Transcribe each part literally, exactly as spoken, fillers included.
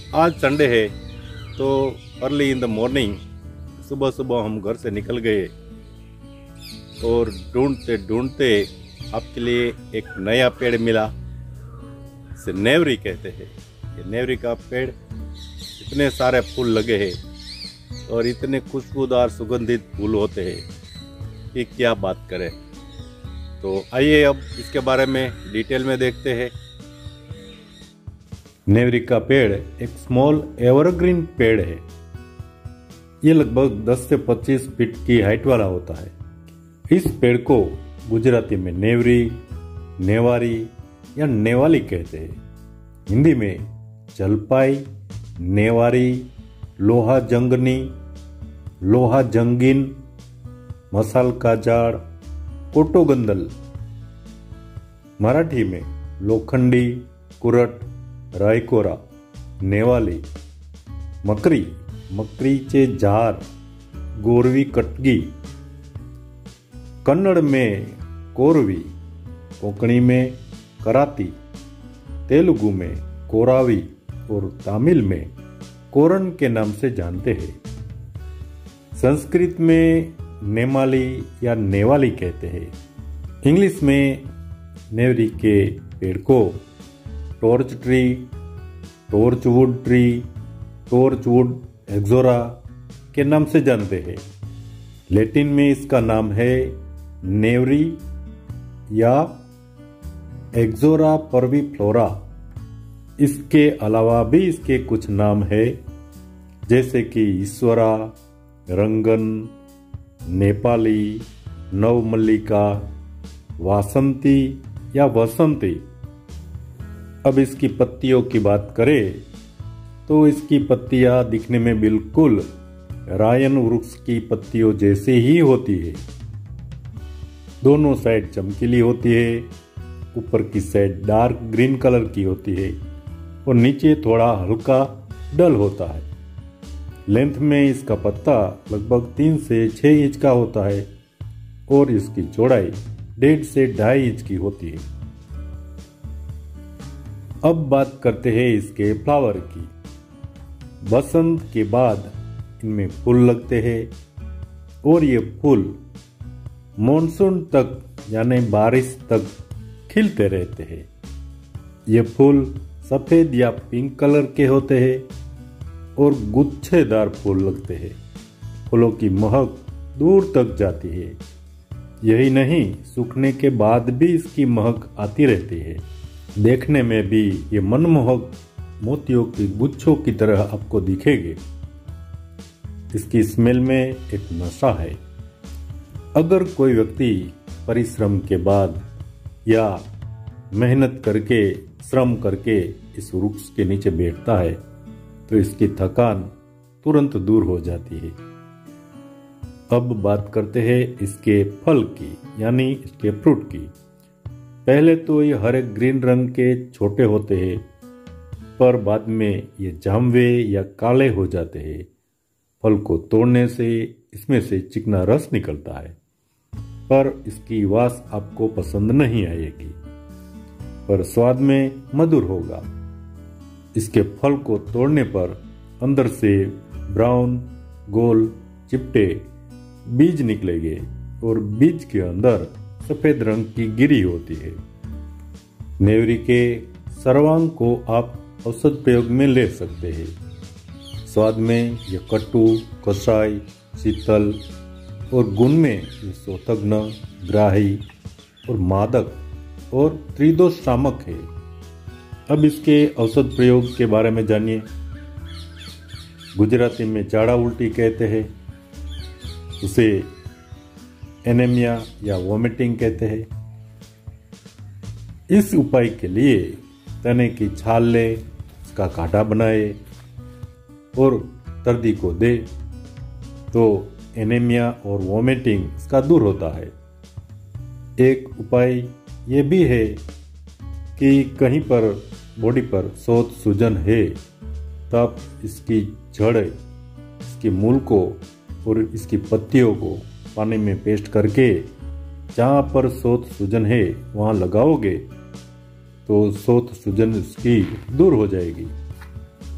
आज संडे है तो अर्ली इन द मॉर्निंग सुबह सुबह हम घर से निकल गए और ढूंढते ढूंढते आपके लिए एक नया पेड़ मिला। इसे नेवरी कहते हैं। ये नेवरी का पेड़ इतने सारे फूल लगे हैं और इतने खुशबूदार सुगंधित फूल होते हैं कि क्या बात करें। तो आइए अब इसके बारे में डिटेल में देखते हैं। नेवरी का पेड़ एक स्मॉल एवरग्रीन पेड़ है। ये लगभग दस से पच्चीस फीट की हाइट वाला होता है। इस पेड़ को गुजराती में नेवरी, नेवारी या नेवाली कहते हैं। हिंदी में जलपाई, नेवारी, लोहा जंगनी, लोहा जंगीन, मसाल का झाड़, कोटोगंदल। मराठी में लोखंडी, कुरट, रायकोरा, नेवाली, मकरी, मकरीचे झार, गोरवी कटगी। कन्नड़ में कोरवी, कोंकणी में कराती, तेलुगु में कोरावी और तमिल में कोरन के नाम से जानते हैं। संस्कृत में नेमाली या नेवाली कहते हैं। इंग्लिश में नेवरी के पेड़ को torch tree, torch wood tree, torch wood ixora के नाम से जानते हैं। लैटिन में इसका नाम है नेवरी या एक्सोरा परवीफ्लोरा। इसके अलावा भी इसके कुछ नाम है जैसे कि ईश्वरा, रंगन, नेपाली, नवमल्लिका, वासंती या वसंती। अब इसकी पत्तियों की बात करें तो इसकी पत्तियां दिखने में बिल्कुल रायन वृक्ष की पत्तियों जैसे ही होती है। दोनों साइड चमकीली होती है। ऊपर की साइड डार्क ग्रीन कलर की होती है और नीचे थोड़ा हल्का डल होता है। लेंथ में इसका पत्ता लगभग तीन से छह इंच का होता है और इसकी चौड़ाई डेढ़ से ढाई इंच की होती है। अब बात करते हैं इसके फ्लावर की। बसंत के बाद इनमें फूल लगते हैं और ये फूल मॉनसून तक यानी बारिश तक खिलते रहते हैं। ये फूल सफेद या पिंक कलर के होते हैं और गुच्छेदार फूल लगते हैं। फूलों की महक दूर तक जाती है। यही नहीं, सूखने के बाद भी इसकी महक आती रहती है। देखने में भी ये मनमोहक मोतियों की गुच्छों की तरह आपको दिखेंगे। इसकी स्मेल में एक नशा है। अगर कोई व्यक्ति परिश्रम के बाद या मेहनत करके श्रम करके इस वृक्ष के नीचे बैठता है तो इसकी थकान तुरंत दूर हो जाती है। अब बात करते हैं इसके फल की यानी इसके फ्रूट की। पहले तो ये हरे ग्रीन रंग के छोटे होते हैं पर बाद में ये जामवे या काले हो जाते हैं। फल को तोड़ने से इसमें से चिकना रस निकलता है पर इसकी वास आपको पसंद नहीं आएगी, पर स्वाद में मधुर होगा। इसके फल को तोड़ने पर अंदर से ब्राउन गोल चिपटे बीज निकलेंगे और बीज के अंदर सफेद रंग की गिरी होती है। नेवरी के सर्वांग को आप औषध प्रयोग में ले सकते हैं। स्वाद में यह कटु, कसाई, शीतल और गुण में ये शोथग्न, ग्राही और मादक और त्रिदोष शामक है। अब इसके औषध प्रयोग के बारे में जानिए। गुजराती में झाड़ा उल्टी कहते हैं, उसे एनीमिया या वोमिटिंग कहते हैं। इस उपाय के लिए तने की छाल ले, उसका काढ़ा बनाए और दर्दी को दे तो एनीमिया और वोमिटिंग इसका दूर होता है। एक उपाय ये भी है कि कहीं पर बॉडी पर सोत सूजन है तब इसकी जड़, इसके मूल को और इसकी पत्तियों को पानी में पेस्ट करके जहाँ पर सोत सूजन है वहाँ लगाओगे तो सोत सूजन इसकी दूर हो जाएगी।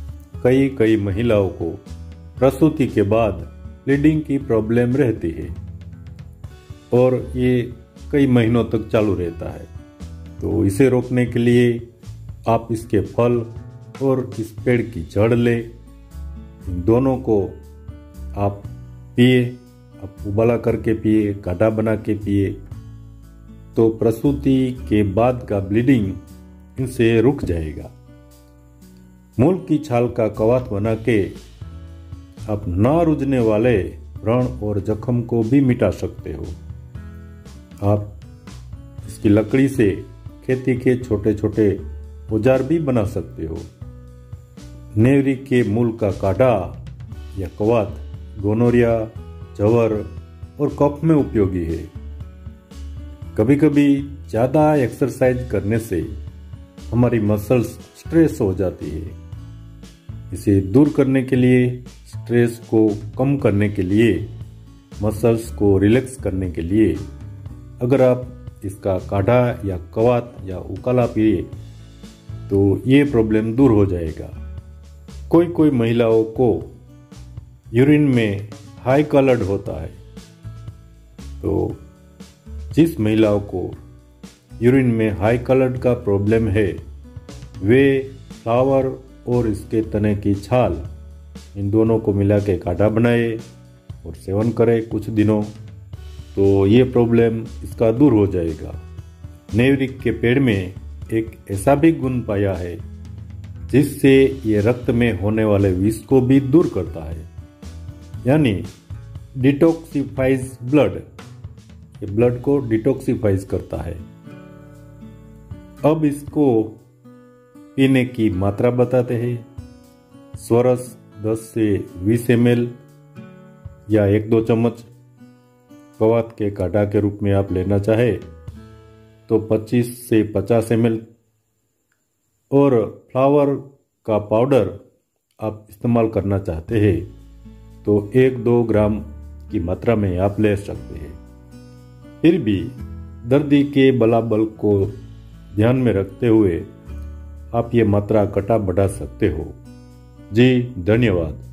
कई कई महिलाओं को प्रसूति के बाद ब्लीडिंग की प्रॉब्लम रहती है और ये कई महीनों तक चालू रहता है। तो इसे रोकने के लिए आप इसके फल और इस पेड़ की जड़ ले, इन दोनों को आप पिए, आप उबाला करके पिए, काढ़ा बना के पिए, तो प्रसूति के बाद का ब्लीडिंग इनसे रुक जाएगा। मूल की छाल का कवाथ बना के आप ना रुझने वाले व्रण और जख्म को भी मिटा सकते हो। आप इसकी लकड़ी से खेती के छोटे छोटे औजार भी बना सकते हो। नेवरी के मूल का काढ़ा या कवाथ गोनोरिया, जवर और कफ में उपयोगी है। कभी कभी ज़्यादा एक्सरसाइज करने से हमारी मसल्स स्ट्रेस हो जाती है। इसे दूर करने के लिए, स्ट्रेस को कम करने के लिए, मसल्स को रिलैक्स करने के लिए अगर आप इसका काढ़ा या कवाथ या उकाला पिए तो ये प्रॉब्लम दूर हो जाएगा। कोई कोई महिलाओं को यूरिन में हाई कलर्ड होता है, तो जिस महिलाओं को यूरिन में हाई कलर्ड का प्रॉब्लम है वे फ्लावर और इसके तने की छाल इन दोनों को मिला के काढ़ा बनाए और सेवन करें कुछ दिनों, तो ये प्रॉब्लम इसका दूर हो जाएगा। नेवरिक के पेड़ में एक ऐसा भी गुण पाया है जिससे ये रक्त में होने वाले विष को भी दूर करता है, यानी डिटॉक्सिफाइज ब्लड, ये ब्लड को डिटॉक्सिफाइज करता है। अब इसको पीने की मात्रा बताते हैं। स्वरस दस से बीस एम एल या एक दो चम्मच कवाथ के काढ़ा के रूप में आप लेना चाहे तो पच्चीस से पचास एम एल, और फ्लावर का पाउडर आप इस्तेमाल करना चाहते हैं तो एक दो ग्राम की मात्रा में आप ले सकते हैं। फिर भी दर्दी के बलाबल को ध्यान में रखते हुए आप ये मात्रा घटा बढ़ा सकते हो। जी धन्यवाद।